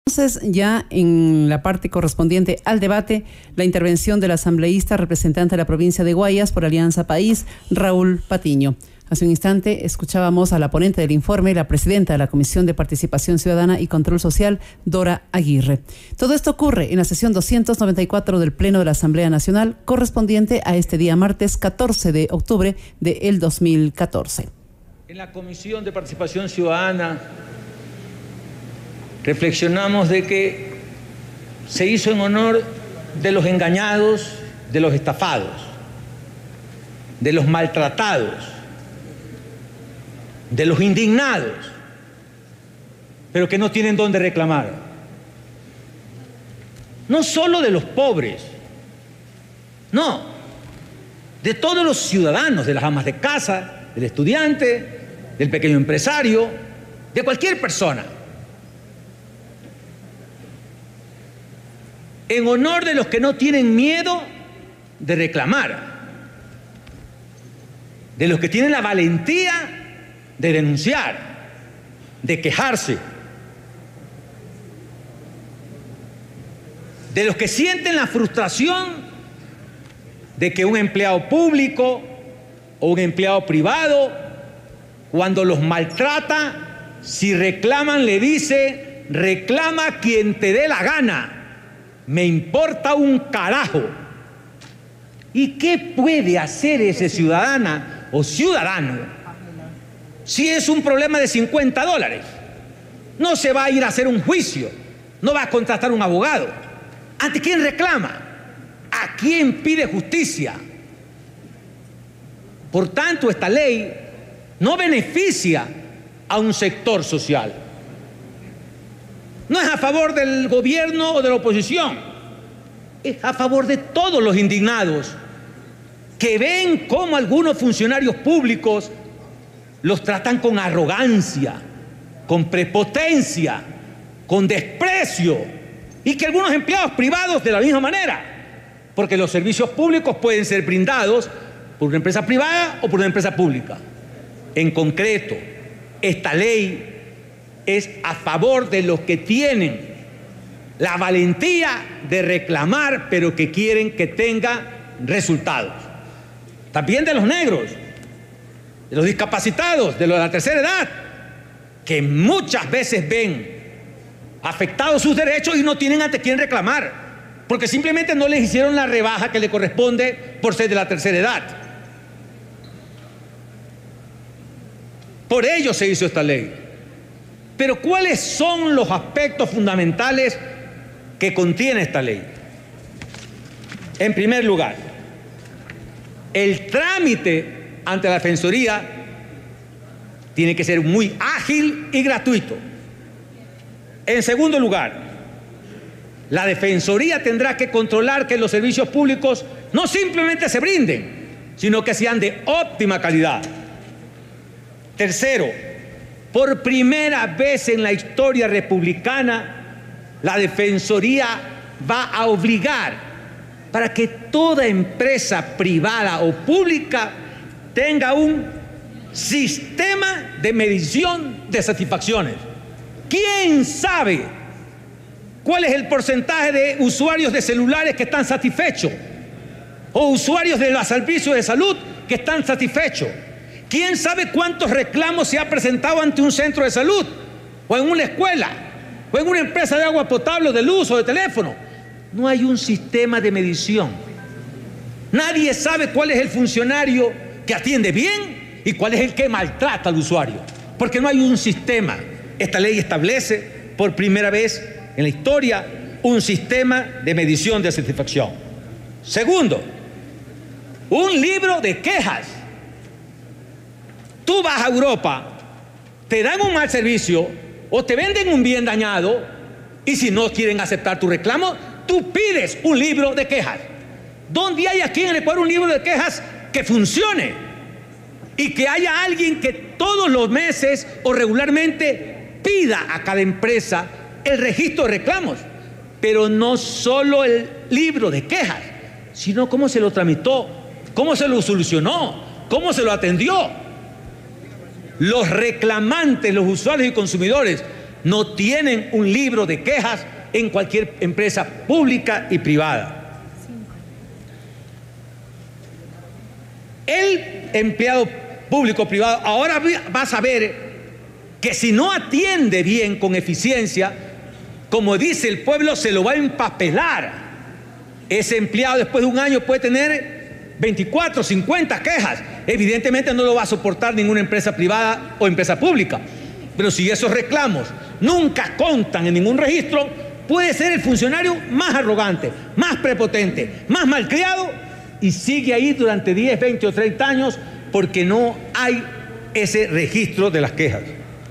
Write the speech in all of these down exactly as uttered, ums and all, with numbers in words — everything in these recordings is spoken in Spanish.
Entonces, ya en la parte correspondiente al debate, la intervención del asambleísta representante de la provincia de Guayas por Alianza País, Raúl Patiño. Hace un instante escuchábamos a la ponente del informe, la presidenta de la Comisión de Participación Ciudadana y Control Social, Dora Aguirre. Todo esto ocurre en la sesión doscientos noventa y cuatro del Pleno de la Asamblea Nacional, correspondiente a este día martes catorce de octubre del dos mil catorce. En la Comisión de Participación Ciudadana reflexionamos de que se hizo en honor de los engañados, de los estafados, de los maltratados, de los indignados, pero que no tienen dónde reclamar. No solo de los pobres, no, de todos los ciudadanos, de las amas de casa, del estudiante, del pequeño empresario, de cualquier persona. En honor de los que no tienen miedo de reclamar, de los que tienen la valentía de denunciar, de quejarse, de los que sienten la frustración de que un empleado público o un empleado privado, cuando los maltrata, si reclaman le dice: reclama quien te dé la gana, me importa un carajo. ¿Y qué puede hacer ese ciudadana o ciudadano si es un problema de cincuenta dólares? No se va a ir a hacer un juicio, no va a contratar un abogado. ¿Ante quién reclama? ¿A quién pide justicia? Por tanto, esta ley no beneficia a un sector social. No es a favor del gobierno o de la oposición, es a favor de todos los indignados que ven cómo algunos funcionarios públicos los tratan con arrogancia, con prepotencia, con desprecio, y que algunos empleados privados de la misma manera, porque los servicios públicos pueden ser brindados por una empresa privada o por una empresa pública. En concreto, esta ley es a favor de los que tienen la valentía de reclamar, pero que quieren que tenga resultados. También de los negros, de los discapacitados, de los de la tercera edad, que muchas veces ven afectados sus derechos y no tienen ante quién reclamar, porque simplemente no les hicieron la rebaja que le corresponde por ser de la tercera edad. Por ello se hizo esta ley. Pero ¿cuáles son los aspectos fundamentales que contiene esta ley? En primer lugar, el trámite ante la Defensoría tiene que ser muy ágil y gratuito. En segundo lugar, la Defensoría tendrá que controlar que los servicios públicos no simplemente se brinden, sino que sean de óptima calidad. Tercero, por primera vez en la historia republicana, la Defensoría va a obligar para que toda empresa privada o pública tenga un sistema de medición de satisfacciones. ¿Quién sabe cuál es el porcentaje de usuarios de celulares que están satisfechos? O usuarios de los servicios de salud que están satisfechos. ¿Quién sabe cuántos reclamos se ha presentado ante un centro de salud, o en una escuela, o en una empresa de agua potable, o de luz, o de teléfono? No hay un sistema de medición. Nadie sabe cuál es el funcionario que atiende bien y cuál es el que maltrata al usuario, porque no hay un sistema. Esta ley establece por primera vez en la historia un sistema de medición de satisfacción. Segundo, un libro de quejas. Tú vas a Europa, te dan un mal servicio o te venden un bien dañado, y si no quieren aceptar tu reclamo, tú pides un libro de quejas. ¿Dónde hay aquí en el Ecuador un libro de quejas que funcione? Y que haya alguien que todos los meses o regularmente pida a cada empresa el registro de reclamos. Pero no solo el libro de quejas, sino cómo se lo tramitó, cómo se lo solucionó, cómo se lo atendió. Los reclamantes, los usuarios y consumidores, no tienen un libro de quejas en cualquier empresa pública y privada. El empleado público o privado ahora va a saber que si no atiende bien con eficiencia, como dice el pueblo, se lo va a empapelar. Ese empleado después de un año puede tener veinticuatro, cincuenta quejas. Evidentemente no lo va a soportar ninguna empresa privada o empresa pública. Pero si esos reclamos nunca constan en ningún registro, puede ser el funcionario más arrogante, más prepotente, más malcriado, y sigue ahí durante diez, veinte o treinta años porque no hay ese registro de las quejas.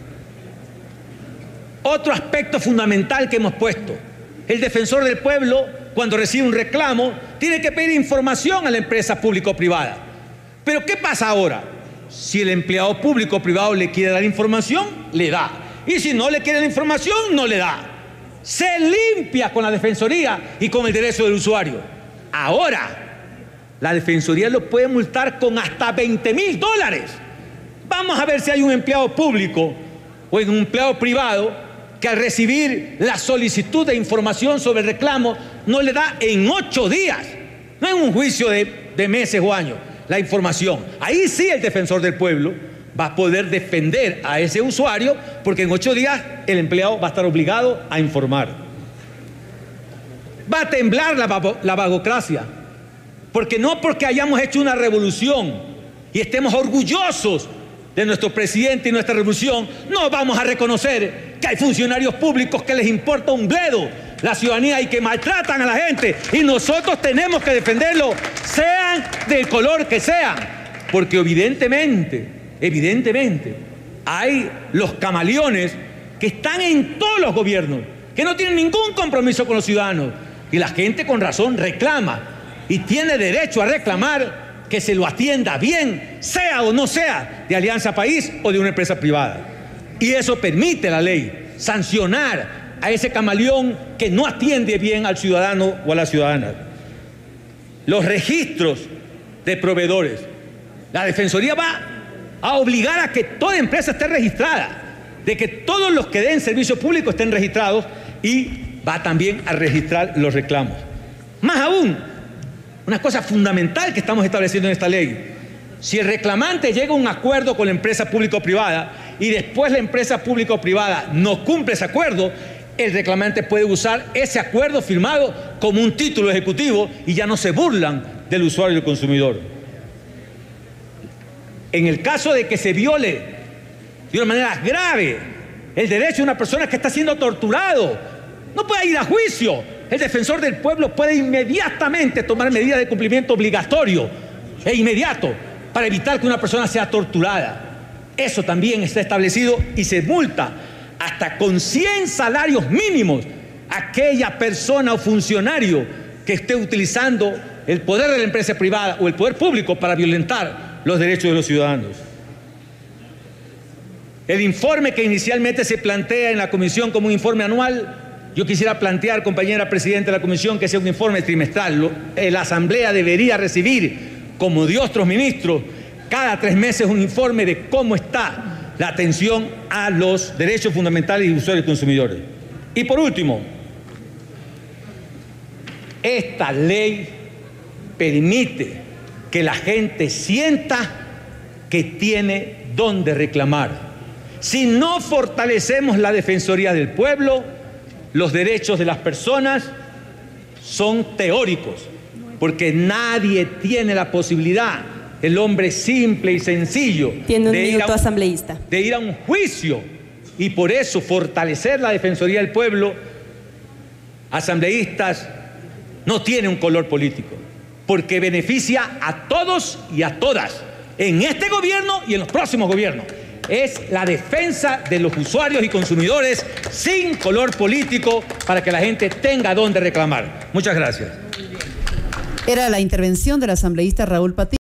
Otro aspecto fundamental que hemos puesto: el defensor del pueblo, cuando recibe un reclamo, tiene que pedir información a la empresa pública o privada. Pero ¿qué pasa ahora? Si el empleado público o privado le quiere dar información, le da. Y si no le quiere la información, no le da. Se limpia con la defensoría y con el derecho del usuario. Ahora, la defensoría lo puede multar con hasta veinte mil dólares. Vamos a ver si hay un empleado público o un empleado privado que al recibir la solicitud de información sobre el reclamo no le da en ocho días, no en un juicio de, de meses o años, la información. Ahí sí el defensor del pueblo va a poder defender a ese usuario, porque en ocho días el empleado va a estar obligado a informar. Va a temblar la, la vagocracia, porque no porque hayamos hecho una revolución y estemos orgullosos de nuestro presidente y nuestra revolución, no vamos a reconocer que hay funcionarios públicos que les importa un bledo la ciudadanía y que maltratan a la gente, y nosotros tenemos que defenderlo, sean del color que sean, porque evidentemente, evidentemente, hay los camaleones que están en todos los gobiernos, que no tienen ningún compromiso con los ciudadanos, y la gente con razón reclama y tiene derecho a reclamar que se lo atienda bien, sea o no sea de Alianza País o de una empresa privada. Y eso permite la ley sancionar a ese camaleón que no atiende bien al ciudadano o a la ciudadana. Los registros de proveedores. La Defensoría va a obligar a que toda empresa esté registrada, de que todos los que den servicio público estén registrados, y va también a registrar los reclamos. Más aún, una cosa fundamental que estamos estableciendo en esta ley: si el reclamante llega a un acuerdo con la empresa pública o privada y después la empresa pública o privada no cumple ese acuerdo, el reclamante puede usar ese acuerdo firmado como un título ejecutivo y ya no se burlan del usuario y del consumidor. En el caso de que se viole de una manera grave el derecho de una persona que está siendo torturado, no puede ir a juicio. El defensor del pueblo puede inmediatamente tomar medidas de cumplimiento obligatorio e inmediato para evitar que una persona sea torturada. Eso también está establecido y se multa hasta con cien salarios mínimos a aquella persona o funcionario que esté utilizando el poder de la empresa privada o el poder público para violentar los derechos de los ciudadanos. El informe que inicialmente se plantea en la comisión como un informe anual, yo quisiera plantear, compañera presidenta de la comisión, que sea un informe trimestral. La Asamblea debería recibir, como de otros ministros, cada tres meses un informe de cómo está la atención a los derechos fundamentales y usuarios y consumidores. Y por último, esta ley permite que la gente sienta que tiene dónde reclamar. Si no fortalecemos la Defensoría del Pueblo, los derechos de las personas son teóricos, porque nadie tiene la posibilidad, el hombre simple y sencillo, tiene un de, minuto, ir a un, asambleísta. de ir a un juicio. Y por eso fortalecer la Defensoría del Pueblo, asambleístas, no tiene un color político, porque beneficia a todos y a todas, en este gobierno y en los próximos gobiernos. Es la defensa de los usuarios y consumidores sin color político, para que la gente tenga dónde reclamar. Muchas gracias. Era la intervención del asambleísta Raúl Patiño.